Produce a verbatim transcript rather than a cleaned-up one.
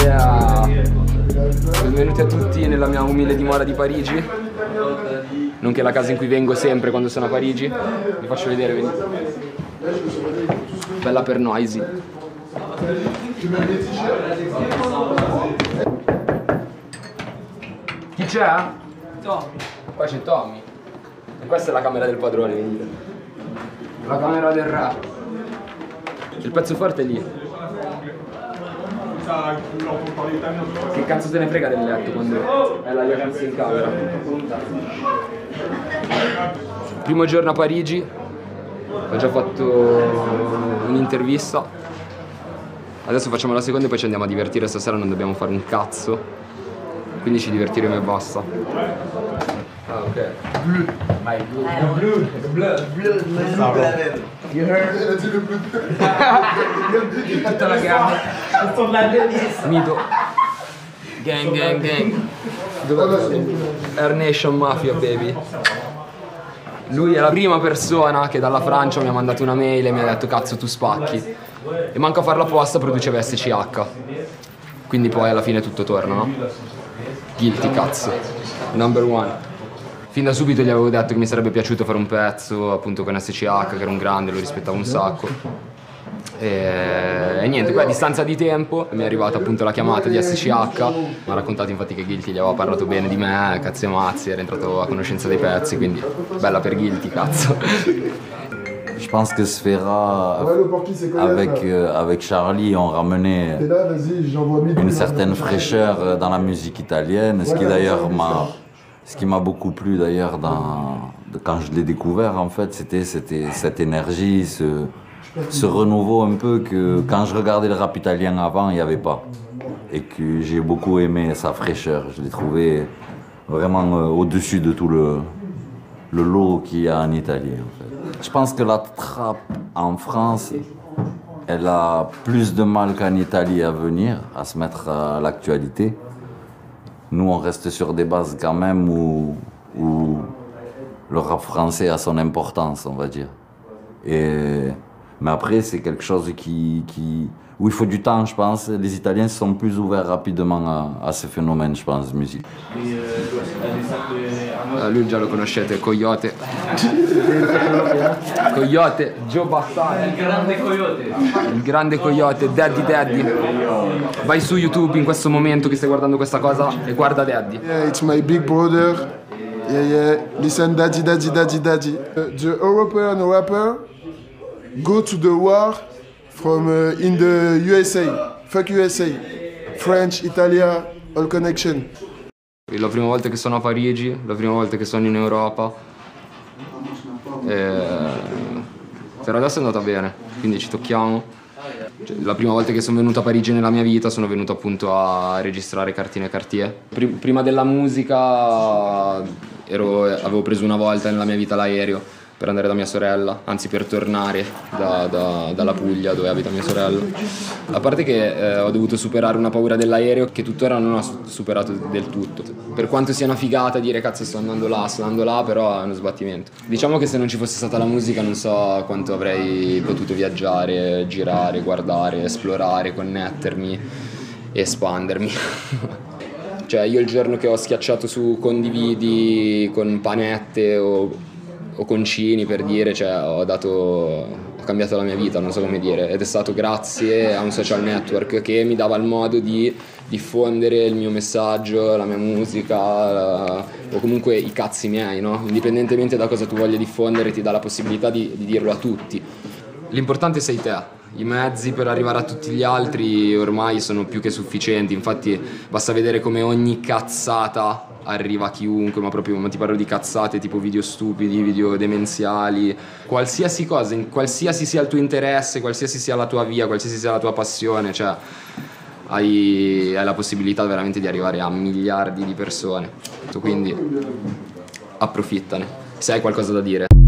Yeah. Benvenuti a tutti nella mia umile dimora di Parigi, nonché la casa in cui vengo sempre quando sono a Parigi. Vi faccio vedere, venite. Bella per noisy. Chi c'è? Tommy. Qua c'è Tommy. E questa è la camera del padrone, venite. La camera del re. Il pezzo forte è lì. Che cazzo se ne frega del letto quando è la jacuzzi in camera. Primo giorno a Parigi, ho già fatto un'intervista. Adesso facciamo la seconda e poi ci andiamo a divertire. Stasera non dobbiamo fare un cazzo, quindi ci divertiremo e basta. Ah, ok. My blood. The blood. Blood, man. You heard? Tutta la gamma. Mito. Gang, gang, gang. Dov'è? Air Nation Mafia, baby. Lui è la prima persona che dalla Francia mi ha mandato una mail e mi ha detto cazzo tu spacchi. E manco a farla apposta produceva S C H. Quindi poi alla fine tutto torna, no? Guilty, cazzo. Number one. Fin da subito gli avevo detto che mi sarebbe piaciuto fare un pezzo appunto con S C H, che era un grande, lo rispettavo un sacco. E, e niente, poi a distanza di tempo mi è arrivata appunto la chiamata di S C H. Mi ha raccontato infatti che Guilty gli aveva parlato bene di me, cazzo e mazzi, era entrato a conoscenza dei pezzi, quindi bella per Guilty, cazzo. Je pense que Sfera, avec, euh, avec Charlie, ont ramené une certaine fraîcheur dans la musique italienne, ce qui d'ailleurs m'a... Ce qui m'a beaucoup plu d'ailleurs quand je l'ai découvert, en fait, c'était cette énergie, ce, ce renouveau un peu que quand je regardais le rap italien avant, il n'y avait pas. Et que j'ai beaucoup aimé sa fraîcheur. Je l'ai trouvé vraiment euh, au-dessus de tout le, le lot qu'il y a en Italie. En fait. Je pense que la trappe en France, elle a plus de mal qu'en Italie à venir, à se mettre à l'actualité. Nous, on reste sur des bases quand même où, où le rap français a son importance, on va dire. Et, mais après, c'est quelque chose qui, qui, où il faut du temps, je pense. Les Italiens sont plus ouverts rapidement à, à ce phénomène, je pense, musique. Uh, lui già lo conoscete, Coyote. Coyote, Joe Bassano. Il grande Coyote. Il grande Coyote, Daddy Daddy. Vai su YouTube in questo momento che stai guardando questa cosa e guarda Daddy. Yeah, it's my big brother. Yeah, yeah. Listen, Daddy, Daddy, Daddy, Daddy. Uh, the European rapper go to the war from uh, in the U S A. Fuck U S A. French, Italia, all connection. La prima volta che sono a Parigi, la prima volta che sono in Europa. E... per adesso è andata bene, quindi ci tocchiamo. Cioè, la prima volta che sono venuto a Parigi nella mia vita sono venuto appunto a registrare Cartine Cartier. Prima della musica ero, avevo preso una volta nella mia vita l'aereo per andare da mia sorella, anzi per tornare da, da, dalla Puglia dove abita mia sorella. A parte che eh, ho dovuto superare una paura dell'aereo che tuttora non ho superato del tutto. Per quanto sia una figata dire cazzo sto andando là, sto andando là, però è uno sbattimento. Diciamo che se non ci fosse stata la musica non so quanto avrei potuto viaggiare, girare, guardare, esplorare, connettermi, espandermi. Cioè io il giorno che ho schiacciato su condividi con panette o o concini per dire, cioè ho dato, ho cambiato la mia vita, non so come dire, ed è stato grazie a un social network che mi dava il modo di diffondere il mio messaggio, la mia musica, la, o comunque i cazzi miei, no? Indipendentemente da cosa tu voglia diffondere ti dà la possibilità di, di dirlo a tutti. L'importante sei te. I mezzi per arrivare a tutti gli altri ormai sono più che sufficienti, infatti basta vedere come ogni cazzata arriva a chiunque, ma proprio ma ti parlo di cazzate tipo video stupidi, video demenziali, qualsiasi cosa, in qualsiasi sia il tuo interesse, qualsiasi sia la tua via, qualsiasi sia la tua passione, cioè hai, hai la possibilità veramente di arrivare a miliardi di persone, quindi approfittane, se hai qualcosa da dire.